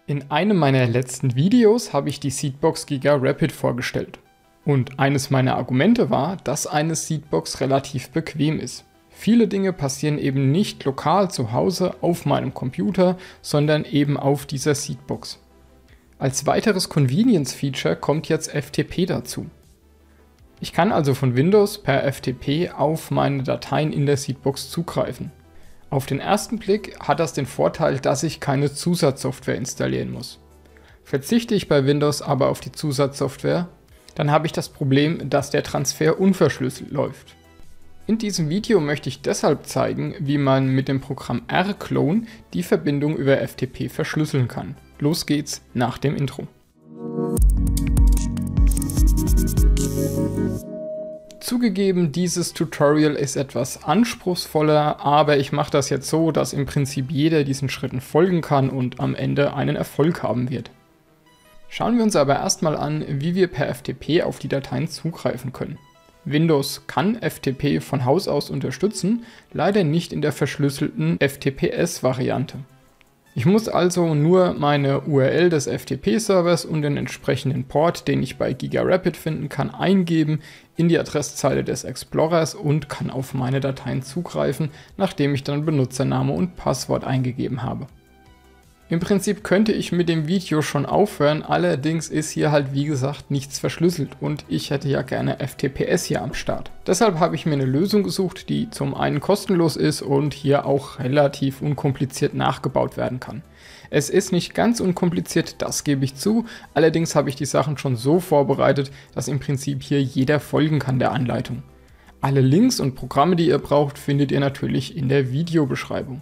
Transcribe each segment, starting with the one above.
In einem meiner letzten Videos habe ich die Seedbox GigaRapid vorgestellt. Und eines meiner Argumente war, dass eine Seedbox relativ bequem ist. Viele Dinge passieren eben nicht lokal zu Hause auf meinem Computer, sondern eben auf dieser Seedbox. Als weiteres Convenience-Feature kommt jetzt FTP dazu. Ich kann also von Windows per FTP auf meine Dateien in der Seedbox zugreifen. Auf den ersten Blick hat das den Vorteil, dass ich keine Zusatzsoftware installieren muss. Verzichte ich bei Windows aber auf die Zusatzsoftware, dann habe ich das Problem, dass der Transfer unverschlüsselt läuft. In diesem Video möchte ich deshalb zeigen, wie man mit dem Programm rclone die Verbindung über FTP verschlüsseln kann. Los geht's nach dem Intro. Zugegeben, dieses Tutorial ist etwas anspruchsvoller, aber ich mache das jetzt so, dass im Prinzip jeder diesen Schritten folgen kann und am Ende einen Erfolg haben wird. Schauen wir uns aber erstmal an, wie wir per FTP auf die Dateien zugreifen können. Windows kann FTP von Haus aus unterstützen, leider nicht in der verschlüsselten FTPS-Variante. Ich muss also nur meine URL des FTP-Servers und den entsprechenden Port, den ich bei GigaRapid finden kann, eingeben in die Adresszeile des Explorers und kann auf meine Dateien zugreifen, nachdem ich dann Benutzername und Passwort eingegeben habe. Im Prinzip könnte ich mit dem Video schon aufhören, allerdings ist hier halt wie gesagt nichts verschlüsselt und ich hätte ja gerne FTPS hier am Start. Deshalb habe ich mir eine Lösung gesucht, die zum einen kostenlos ist und hier auch relativ unkompliziert nachgebaut werden kann. Es ist nicht ganz unkompliziert, das gebe ich zu, allerdings habe ich die Sachen schon so vorbereitet, dass im Prinzip hier jeder folgen kann der Anleitung. Alle Links und Programme, die ihr braucht, findet ihr natürlich in der Videobeschreibung.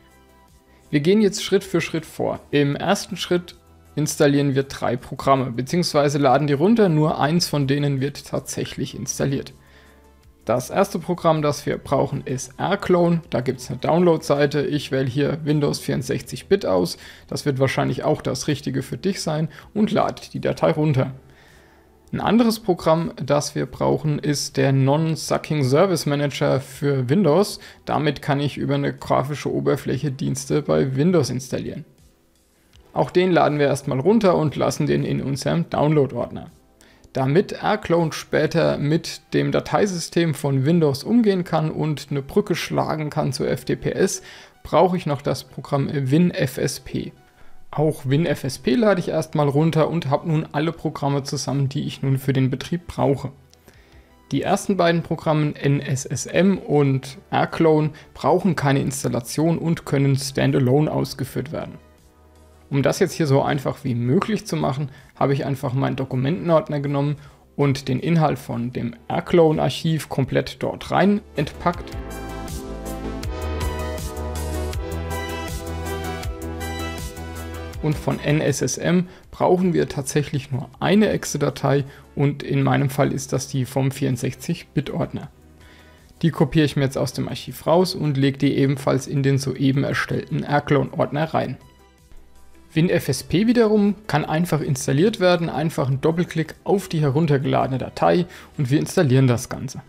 Wir gehen jetzt Schritt für Schritt vor. Im ersten Schritt installieren wir 3 Programme, beziehungsweise laden die runter, nur eins von denen wird tatsächlich installiert. Das erste Programm, das wir brauchen, ist rclone. Da gibt es eine Download-Seite. Ich wähle hier Windows 64-Bit aus. Das wird wahrscheinlich auch das Richtige für dich sein und lade die Datei runter. Ein anderes Programm, das wir brauchen, ist der Non-Sucking Service Manager für Windows. Damit kann ich über eine grafische Oberfläche Dienste bei Windows installieren. Auch den laden wir erstmal runter und lassen den in unserem Download-Ordner. Damit rclone später mit dem Dateisystem von Windows umgehen kann und eine Brücke schlagen kann zu FTPS, brauche ich noch das Programm WinFSP. Auch WinFSP lade ich erstmal runter und habe nun alle Programme zusammen, die ich nun für den Betrieb brauche. Die ersten beiden Programme NSSM und rclone brauchen keine Installation und können standalone ausgeführt werden. Um das jetzt hier so einfach wie möglich zu machen, habe ich einfach meinen Dokumentenordner genommen und den Inhalt von dem rclone-Archiv komplett dort rein entpackt. Und von NSSM brauchen wir tatsächlich nur eine Exe-Datei und in meinem Fall ist das die vom 64-Bit-Ordner. Die kopiere ich mir jetzt aus dem Archiv raus und lege die ebenfalls in den soeben erstellten rclone-Ordner rein. WinFSP wiederum kann einfach installiert werden, einfach ein Doppelklick auf die heruntergeladene Datei und wir installieren das Ganze.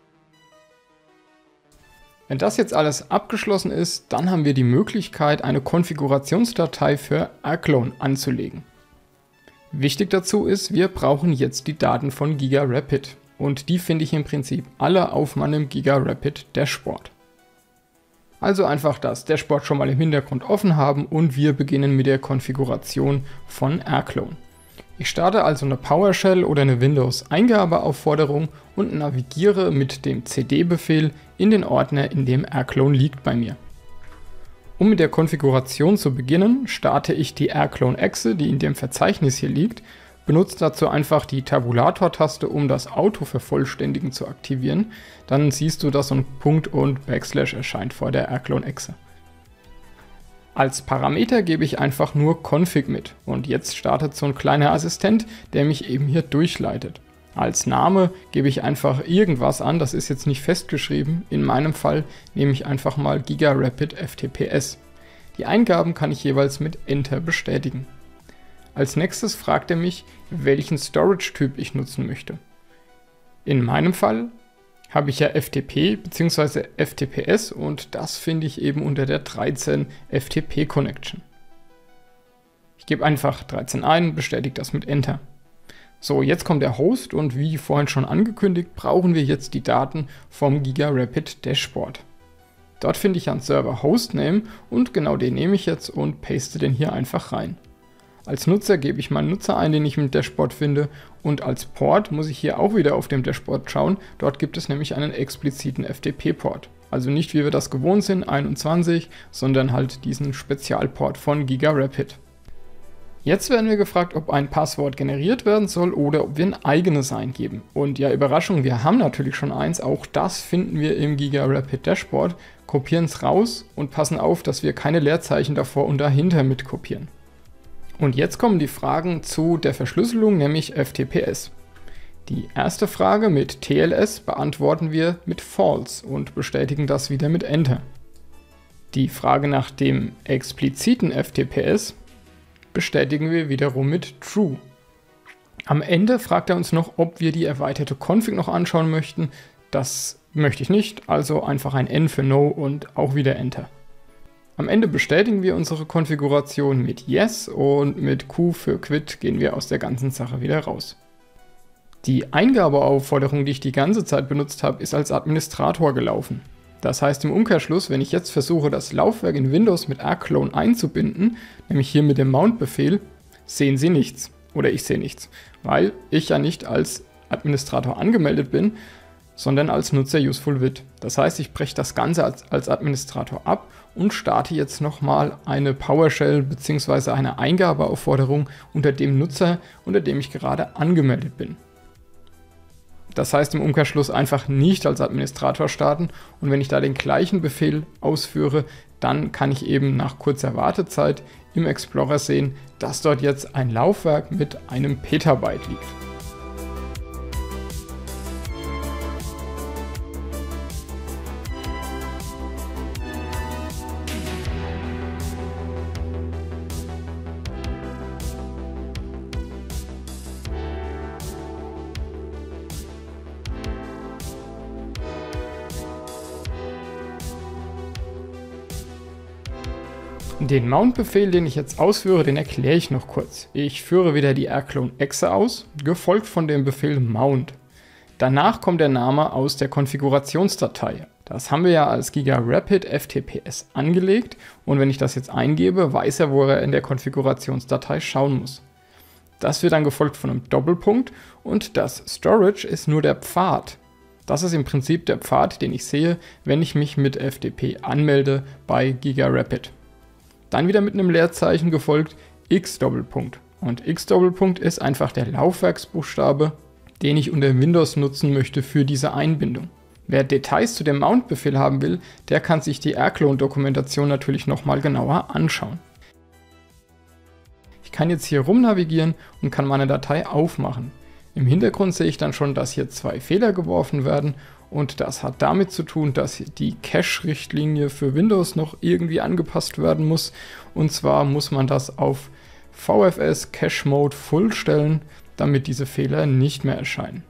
Wenn das jetzt alles abgeschlossen ist, dann haben wir die Möglichkeit, eine Konfigurationsdatei für rclone anzulegen. Wichtig dazu ist, wir brauchen jetzt die Daten von GigaRapid und die finde ich im Prinzip alle auf meinem GigaRapid Dashboard. Also einfach das Dashboard schon mal im Hintergrund offen haben und wir beginnen mit der Konfiguration von rclone. Ich starte also eine PowerShell oder eine Windows-Eingabeaufforderung und navigiere mit dem cd-Befehl in den Ordner, in dem rclone liegt bei mir. Um mit der Konfiguration zu beginnen, starte ich die rclone-Exe, die in dem Verzeichnis hier liegt, benutze dazu einfach die Tabulator-Taste, um das Autovervollständigen zu aktivieren. Dann siehst du, dass so ein Punkt und Backslash erscheint vor der rclone-Exe. Als Parameter gebe ich einfach nur Config mit und jetzt startet so ein kleiner Assistent, der mich eben hier durchleitet. Als Name gebe ich einfach irgendwas an, das ist jetzt nicht festgeschrieben, in meinem Fall nehme ich einfach mal GigaRapid FTPS. Die Eingaben kann ich jeweils mit Enter bestätigen. Als nächstes fragt er mich, welchen Storage-Typ ich nutzen möchte. In meinem Fall habe ich ja FTP bzw. FTPS und das finde ich eben unter der 13 FTP Connection. Ich gebe einfach 13 ein, bestätige das mit Enter. So, jetzt kommt der Host und wie vorhin schon angekündigt, brauchen wir jetzt die Daten vom GigaRapid Dashboard. Dort finde ich einen Server Hostname und genau den nehme ich jetzt und paste den hier einfach rein. Als Nutzer gebe ich meinen Nutzer ein, den ich im Dashboard finde, und als Port muss ich hier auch wieder auf dem Dashboard schauen. Dort gibt es nämlich einen expliziten FTP-Port. Also nicht wie wir das gewohnt sind, 21, sondern halt diesen Spezialport von GigaRapid. Jetzt werden wir gefragt, ob ein Passwort generiert werden soll oder ob wir ein eigenes eingeben. Und ja, Überraschung, wir haben natürlich schon eins, auch das finden wir im GigaRapid Dashboard, kopieren es raus und passen auf, dass wir keine Leerzeichen davor und dahinter mit kopieren. Und jetzt kommen die Fragen zu der Verschlüsselung, nämlich FTPS. Die erste Frage mit TLS beantworten wir mit False und bestätigen das wieder mit Enter. Die Frage nach dem expliziten FTPS bestätigen wir wiederum mit True. Am Ende fragt er uns noch, ob wir die erweiterte Config noch anschauen möchten. Das möchte ich nicht, also einfach ein N für No und auch wieder Enter. Am Ende bestätigen wir unsere Konfiguration mit Yes und mit Q für Quit gehen wir aus der ganzen Sache wieder raus. Die Eingabeaufforderung, die ich die ganze Zeit benutzt habe, ist als Administrator gelaufen. Das heißt im Umkehrschluss, wenn ich jetzt versuche, das Laufwerk in Windows mit rclone einzubinden, nämlich hier mit dem Mount-Befehl, sehen Sie nichts. Oder ich sehe nichts, weil ich ja nicht als Administrator angemeldet bin, sondern als Nutzer usefulvid. Das heißt, ich breche das Ganze als Administrator ab und starte jetzt nochmal eine PowerShell bzw. eine Eingabeaufforderung unter dem Nutzer, unter dem ich gerade angemeldet bin. Das heißt im Umkehrschluss einfach nicht als Administrator starten und wenn ich da den gleichen Befehl ausführe, dann kann ich eben nach kurzer Wartezeit im Explorer sehen, dass dort jetzt ein Laufwerk mit einem Petabyte liegt. Den Mount-Befehl, den ich jetzt ausführe, den erkläre ich noch kurz. Ich führe wieder die rclone-exe aus, gefolgt von dem Befehl mount. Danach kommt der Name aus der Konfigurationsdatei. Das haben wir ja als GigaRapid FTPS angelegt und wenn ich das jetzt eingebe, weiß er, wo er in der Konfigurationsdatei schauen muss. Das wird dann gefolgt von einem Doppelpunkt und das Storage ist nur der Pfad. Das ist im Prinzip der Pfad, den ich sehe, wenn ich mich mit FTP anmelde bei GigaRapid. Dann wieder mit einem Leerzeichen gefolgt x-Doppelpunkt. Und x-Doppelpunkt ist einfach der Laufwerksbuchstabe, den ich unter Windows nutzen möchte für diese Einbindung. Wer Details zu dem Mount-Befehl haben will, der kann sich die rclone-Dokumentation natürlich nochmal genauer anschauen. Ich kann jetzt hier rum navigieren und kann meine Datei aufmachen. Im Hintergrund sehe ich dann schon, dass hier zwei Fehler geworfen werden und das hat damit zu tun, dass die Cache-Richtlinie für Windows noch irgendwie angepasst werden muss. Und zwar muss man das auf VFS Cache Mode Full stellen, damit diese Fehler nicht mehr erscheinen.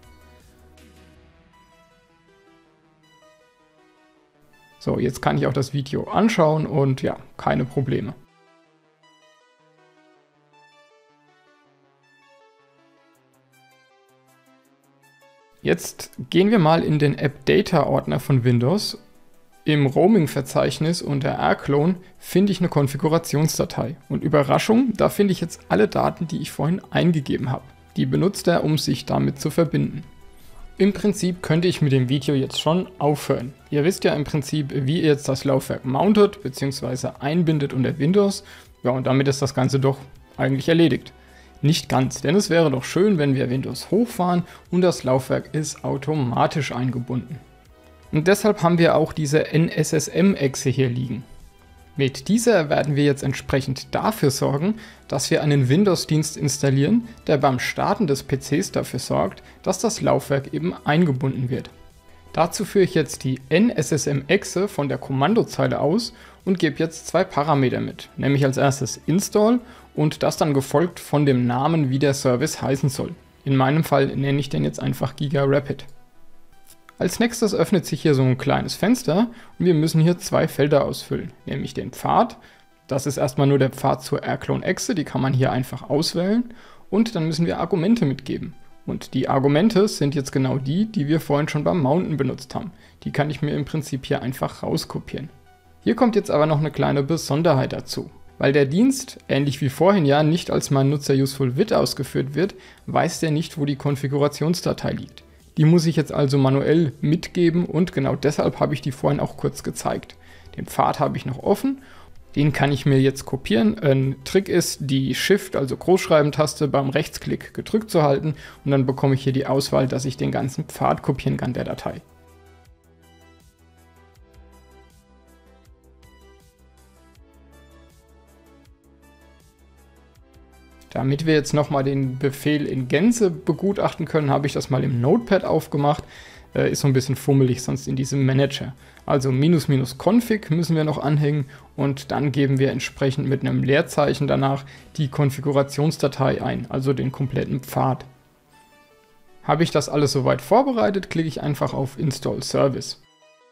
So, jetzt kann ich auch das Video anschauen und ja, keine Probleme. Jetzt gehen wir mal in den App-Data-Ordner von Windows. Im Roaming-Verzeichnis unter rclone finde ich eine Konfigurationsdatei. Und Überraschung, da finde ich jetzt alle Daten, die ich vorhin eingegeben habe. Die benutzt er, um sich damit zu verbinden. Im Prinzip könnte ich mit dem Video jetzt schon aufhören. Ihr wisst ja im Prinzip, wie ihr jetzt das Laufwerk mountet bzw. einbindet unter Windows. Ja, und damit ist das Ganze doch eigentlich erledigt. Nicht ganz, denn es wäre doch schön, wenn wir Windows hochfahren und das Laufwerk ist automatisch eingebunden. Und deshalb haben wir auch diese NSSM-Exe hier liegen. Mit dieser werden wir jetzt entsprechend dafür sorgen, dass wir einen Windows-Dienst installieren, der beim Starten des PCs dafür sorgt, dass das Laufwerk eben eingebunden wird. Dazu führe ich jetzt die NSSM-Exe von der Kommandozeile aus und gebe jetzt zwei Parameter mit, nämlich als erstes install und das dann gefolgt von dem Namen, wie der Service heißen soll. In meinem Fall nenne ich den jetzt einfach GigaRapid. Als nächstes öffnet sich hier so ein kleines Fenster und wir müssen hier zwei Felder ausfüllen, nämlich den Pfad, Das ist erstmal nur der Pfad zur R-Clone-Exe, die kann man hier einfach auswählen. Und dann müssen wir Argumente mitgeben. Und die Argumente sind jetzt genau die wir vorhin schon beim Mounten benutzt haben. Die kann ich mir im Prinzip hier einfach rauskopieren. Hier kommt jetzt aber noch eine kleine Besonderheit dazu. Weil der Dienst, ähnlich wie vorhin ja, nicht als mein Nutzer useful-vid ausgeführt wird, weiß der nicht, wo die Konfigurationsdatei liegt. Die muss ich jetzt also manuell mitgeben und genau deshalb habe ich die vorhin auch kurz gezeigt. Den Pfad habe ich noch offen. Den kann ich mir jetzt kopieren. Ein Trick ist, die Shift, also Großschreibentaste, beim Rechtsklick gedrückt zu halten und dann bekomme ich hier die Auswahl, dass ich den ganzen Pfad kopieren kann der Datei. Damit wir jetzt nochmal den Befehl in Gänze begutachten können, habe ich das mal im Notepad aufgemacht. Ist so ein bisschen fummelig sonst in diesem Manager. Also --config müssen wir noch anhängen und dann geben wir entsprechend mit einem Leerzeichen danach die Konfigurationsdatei ein, also den kompletten Pfad. Habe ich das alles soweit vorbereitet, klicke ich einfach auf Install Service.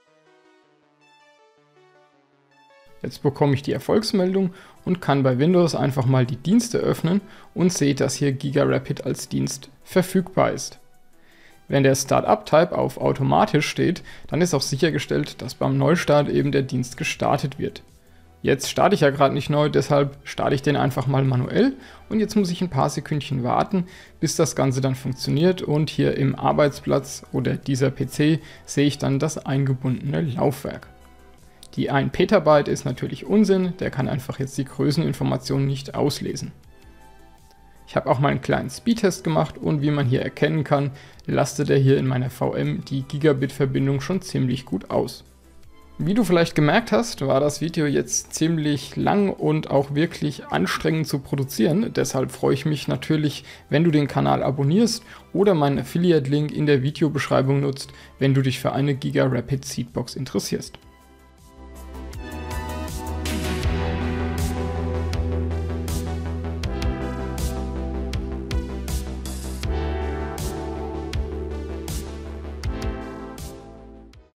Jetzt bekomme ich die Erfolgsmeldung und kann bei Windows einfach mal die Dienste öffnen und sehe, dass hier GigaRapid als Dienst verfügbar ist. Wenn der Startup-Type auf automatisch steht, dann ist auch sichergestellt, dass beim Neustart eben der Dienst gestartet wird. Jetzt starte ich ja gerade nicht neu, deshalb starte ich den einfach mal manuell und jetzt muss ich ein paar Sekündchen warten, bis das Ganze dann funktioniert und hier im Arbeitsplatz oder dieser PC sehe ich dann das eingebundene Laufwerk. Die 1 Petabyte ist natürlich Unsinn, der kann einfach jetzt die Größeninformationen nicht auslesen. Ich habe auch mal einen kleinen Speedtest gemacht und wie man hier erkennen kann, lastet er hier in meiner VM die Gigabit-Verbindung schon ziemlich gut aus. Wie du vielleicht gemerkt hast, war das Video jetzt ziemlich lang und auch wirklich anstrengend zu produzieren. Deshalb freue ich mich natürlich, wenn du den Kanal abonnierst oder meinen Affiliate-Link in der Videobeschreibung nutzt, wenn du dich für eine GigaRapid Seedbox interessierst.